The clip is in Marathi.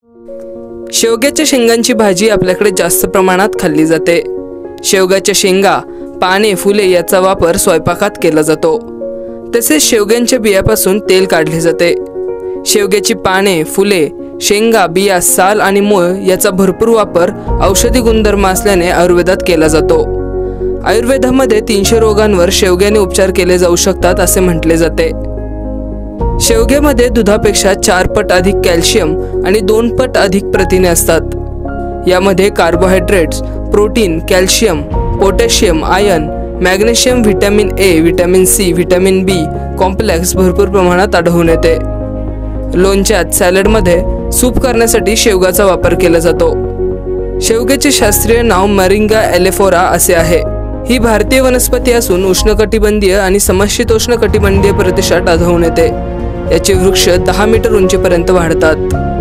शेवग्याच्या शेंगांची भाजी आपल्याकडे जास्त प्रमाणात खाल्ली जाते। शेवग्याच्या शेंगा, पाने, फुले याचा वापर स्वयंपाकात केला जातो। तसेच शेवग्यांच्या बियापासून तेल काढले जाते। शेवग्याची पाने, फुले, शेंगा, बिया, साल आणि मूळ याचा भरपूर वापर औषधी गुणधर्म असल्याने आयुर्वेदात केला जातो। आयुर्वेदामध्ये 300 रोगांवर शेवग्याने उपचार केले जाऊ शकतात असे म्हटले जाते। शेवग्यामध्ये दुधापेक्षा 4 पट अधिक कॅल्शियम आणि 2 पट अधिक प्रथिने असतात। यामध्ये carbohydrates, protein, calcium, potassium, iron, magnesium, vitamin A, vitamin C, vitamin B complex भरपूर प्रमाणात आढळून येते। लोणच्यात, सॅलडमध्ये, सूप करण्यासाठी शेवगाचा वापर केला जातो। शेवग्याचे शास्त्रीय नाव मोरिंगा एलेफोरा असे आहे। ही भारतीय वनस्पती असून उष्णकटिबंधीय आणि समशीतोष्ण कटिबंधीय प्रदेशात आढळून येते। याचे वृक्ष 10 मीटर उंचीपर्यंत वाढतात।